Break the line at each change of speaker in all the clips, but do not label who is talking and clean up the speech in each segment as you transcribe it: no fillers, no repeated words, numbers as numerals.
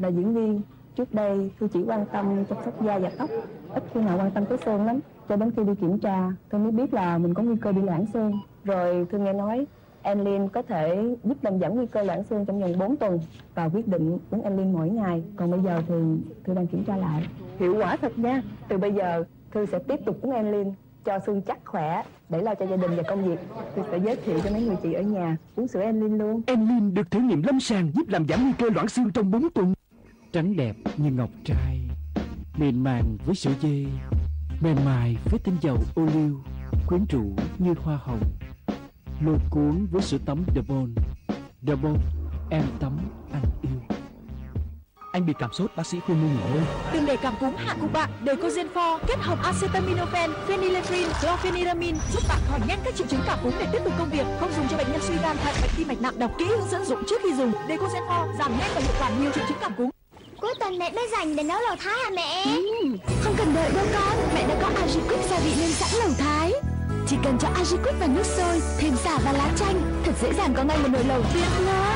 là diễn viên. Trước đây Thư chỉ quan tâm chăm sóc da và tóc, ít khi nào quan tâm tới xương lắm. Cho đến khi đi kiểm tra, Thư mới biết là mình có nguy cơ bị loãng xương. Rồi Thư nghe nói Enlin có thể giúp làm giảm nguy cơ loãng xương trong vòng 4 tuần và quyết định uống Enlin mỗi ngày. Còn bây giờ thì Thư đang kiểm tra lại. Hiệu quả thật nha. Từ bây giờ Thư sẽ tiếp tục uống Enlin cho xương chắc khỏe để lo cho gia đình và công việc. Thư sẽ giới thiệu cho mấy người chị ở nhà uống sữa Enlin luôn.
Enlin được thử nghiệm lâm sàng giúp làm giảm nguy cơ loãng xương trong 4 tuần. Trắng đẹp như ngọc trai, mịn màng với sữa dê, mềm mại với tinh dầu ô liu, quyến rũ như hoa hồng, lôi cuốn với sữa tắm The Bond. The Bond, em tắm anh yêu. Anh bị cảm sốt, bác sĩ khuyên nên nghỉ ngơi.
Đừng để cảm cúm hạ gục bạn. Decozen 4 kết hợp acetaminophen, phenylephrine, chlorpheniramine giúp bạn khỏi nhanh các triệu chứng cảm cúm để tiếp tục công việc. Không dùng cho bệnh nhân suy gan, thận, bệnh tim mạch nặng. Đọc kỹ hướng dẫn dụng trước khi dùng. Decozen 4 giảm nhanh và hiệu quả nhiều triệu chứng cảm cúm.
Cuối tuần mẹ mới dành để nấu lẩu Thái hả mẹ?
Không cần đợi đâu con, mẹ đã có Ajiquick gia vị nêm sẵn lẩu Thái. Chỉ cần cho Ajiquick vào nước sôi, thêm sả và lá chanh, thật dễ dàng có ngay một nồi lẩu tuyệt ngon.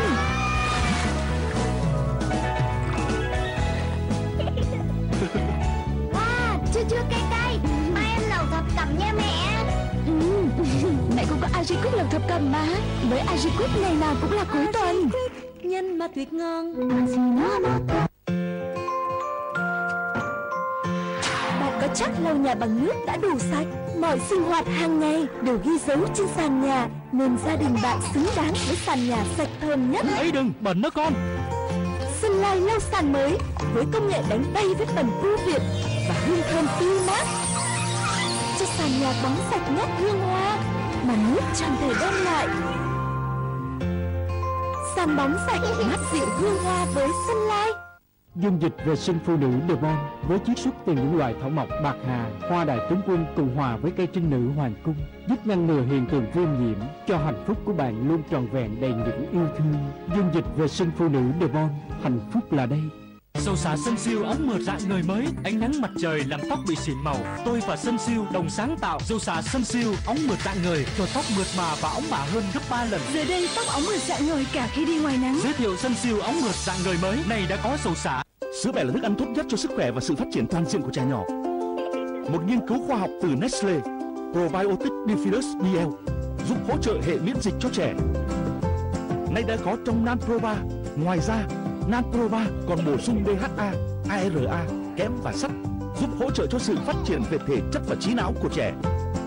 Wow, chua cay cay. Mai em lẩu thập cẩm nha mẹ.
Mẹ cũng có Ajiquick lẩu thập cẩm mà. Với Ajiquick ngày nào cũng là cuối tuần. Nhân mà tuyệt ngon. Bạn có chắc lau nhà bằng nước đã đủ sạch? Mọi sinh hoạt hàng ngày đều ghi dấu trên sàn nhà, nên gia đình bạn xứng đáng với sàn nhà sạch thơm nhất.
Ấy đừng, bẩn đó con.
Sunlight lau sàn mới với công nghệ đánh bay vết bẩn ưu việt và hương thơm tươi mát, cho sàn nhà bóng sạch nhất hương hoa mà nước chẳng thể đem lại. Sàn bóng sạch mát dịu hương hoa với Sunlight.
Dung dịch vệ sinh phụ nữ The Bond với chiết xuất từ những loại thảo mộc bạc hà, hoa đại tướng quân cùng hòa với cây trinh nữ hoàng cung, giúp ngăn ngừa hiện tượng viêm nhiễm, cho hạnh phúc của bạn luôn trọn vẹn đầy những yêu thương. Dung dịch vệ sinh phụ nữ The Bond, hạnh phúc là đây.
Dầu xả Sunsilk ống mượt rạng ngời mới, ánh nắng mặt trời làm tóc bị xỉn màu. Tôi và Sunsilk đồng sáng tạo dầu xả Sunsilk ống mượt rạng ngời cho tóc mượt mà và óng bả hơn gấp 3 lần.
Giờ đây tóc óng mượt rạng ngời cả khi đi ngoài nắng.
Giới thiệu Sunsilk ống mượt rạng ngời mới này đã có dầu xả.
Sữa mẹ là thức ăn tốt nhất cho sức khỏe và sự phát triển toàn diện của trẻ nhỏ. Một nghiên cứu khoa học từ Nestle, Probiotic Bifidus BL giúp hỗ trợ hệ miễn dịch cho trẻ. Nay đã có trong Nanproba. Ngoài ra, Nanproba còn bổ sung DHA, ARA, kẽm và sắt, giúp hỗ trợ cho sự phát triển về thể chất và trí não của trẻ.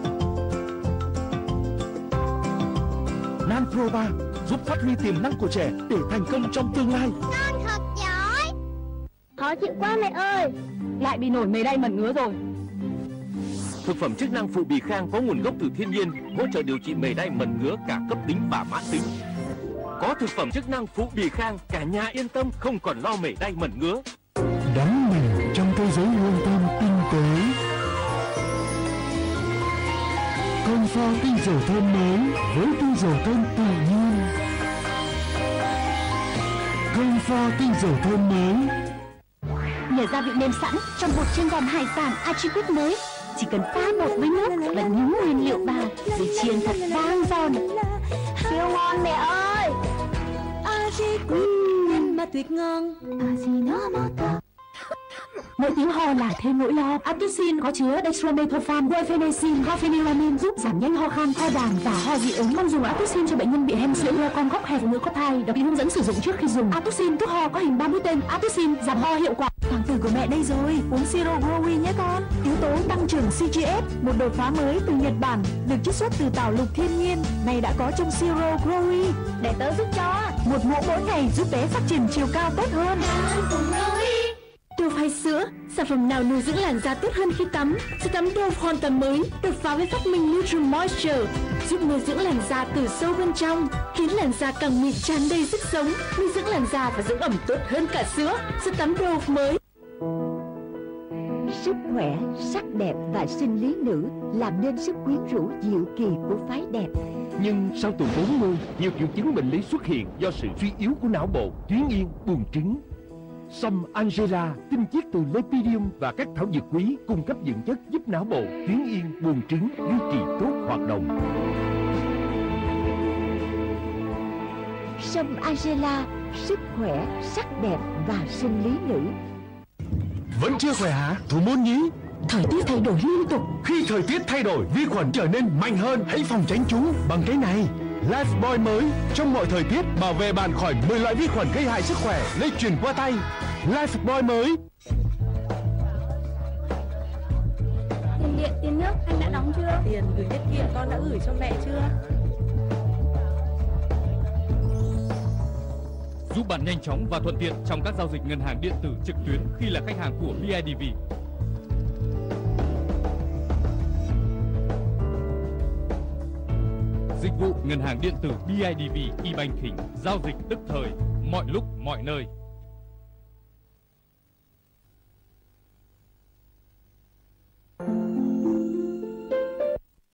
Nanproba giúp phát huy tiềm năng của trẻ để thành công trong tương lai.
Con thật giỏi. Khó chịu quá mẹ ơi.
Lại bị nổi mề đay mẩn ngứa rồi.
Thực phẩm chức năng phụ bì khang có nguồn gốc từ thiên nhiên, hỗ trợ điều trị mề đay mẩn ngứa cả cấp tính và mãn tính. Có thực phẩm chức năng phụ bì khang, cả nhà yên tâm không còn lo mề đay mẩn ngứa.
Đắm mình trong thế giới hương thơm tinh tế. Công pho tinh dầu thơm mới với tinh dầu thơm tự nhiên. Công pho tinh dầu thơm mới.
Nhờ gia vị nêm sẵn trong bột chiên giòn hải sản Ajiquick mới, chỉ cần pha bột với nước và nhúng nguyên liệu vào rồi chiên thật vang giòn.
Siêu ngon mẹ ơi.
Nhân mà tuyệt ngon. Mỗi tiếng ho là thêm nỗi lo. Atoxin có chứa dextromethorphan, guaifenesin, chlorpheniramine giúp giảm nhanh ho khan, ho đàm và ho dị ứng. Không dùng Atoxin cho bệnh nhân bị hen suyễn, con góc hay phụ nữ có thai. Đọc kỹ hướng dẫn sử dụng trước khi dùng. Atoxin thuốc ho có hình 3 mũi tên. Atoxin giảm ho hiệu quả. Hoàng tử của mẹ đây rồi, uống siro Growin nhé con. Yếu tố tăng trưởng CGS, một đột phá mới từ Nhật Bản, được chiết xuất từ tảo lục thiên nhiên, này đã có trong siro Growin.
Để tớ giúp cho.
Một muỗng mỗi ngày giúp bé phát triển chiều cao tốt hơn. Dove hay sữa, sản phẩm nào nuôi dưỡng làn da tốt hơn khi tắm? Sữa tắm Dove hoàn toàn mới, đột phá với phát minh Nutri Moisture, giúp nuôi dưỡng làn da từ sâu bên trong, khiến làn da càng mịn tràn đầy sức sống, nuôi dưỡng làn da và dưỡng ẩm tốt hơn cả sữa. Sữa tắm Dove mới.
Sức khỏe, sắc đẹp và sinh lý nữ làm nên sức quyến rũ diệu kỳ của phái đẹp.
Nhưng sau tuổi 40, nhiều triệu chứng bệnh lý xuất hiện do sự suy yếu của não bộ, tuyến yên, buồng trứng. Sâm Angela, tinh khiết từ Lepidium và các thảo dược quý cung cấp dưỡng chất giúp não bộ, tuyến yên, buồng trứng duy trì tốt hoạt động.
Sâm Angela sức khỏe, sắc đẹp và sinh lý nữ.
Vẫn chưa khỏe hả? Thủ môn nhí.
Thời tiết thay đổi liên tục.
Khi thời tiết thay đổi, vi khuẩn trở nên mạnh hơn. Hãy phòng tránh chúng bằng cái này. Lifebuoy mới, trong mọi thời tiết bảo vệ bạn khỏi 10 loại vi khuẩn gây hại sức khỏe lây truyền qua tay. Lifebuoy mới.
Tiền điện, tiền nước anh đã đóng chưa? Tiền gửi tiết kiệm con đã gửi cho mẹ chưa?
Giúp bạn nhanh chóng và thuận tiện trong các giao dịch ngân hàng điện tử trực tuyến khi là khách hàng của BIDV. Dịch vụ ngân hàng điện tử BIDV e-banking, giao dịch tức thời, mọi lúc, mọi nơi.